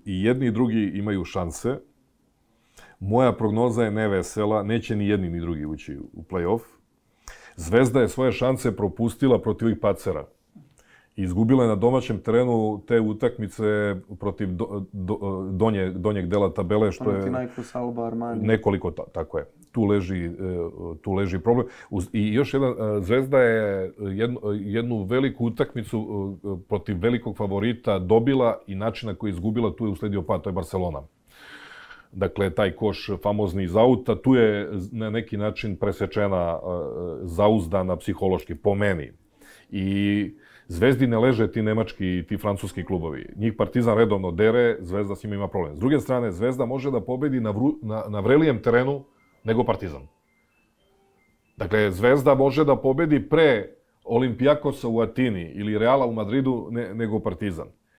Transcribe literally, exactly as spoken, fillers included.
i jedni i drugi imaju šanse. Moja prognoza je nevesela, neće ni jedni ni drugi ući u play-off. Zvezda je svoje šanse propustila protiv ovih Pacera. Izgubila je na domaćem terenu te utakmice protiv do, do, donje, donjeg dela tabele, što je nekoliko, tako je. Tu leži, tu leži problem. I još jedna, Zvezda je jednu, jednu veliku utakmicu protiv velikog favorita dobila i način na koji je izgubila, tu je usledio pad, to je Barcelona. Dakle, taj koš famozni iz auta, tu je na neki način presečena, zauzdana psihološki, po meni. I Zvezdi ne leže ti nemački i ti francuski klubovi. Njih Partizan redovno dere, Zvezda s njima ima problem. S druge strane, Zvezda može da pobedi na, vru, na, na vrelijem terenu nego Partizan. Dakle, Zvezda može da pobedi pre Olimpijakosa u Atini ili Reala u Madridu ne, nego Partizan.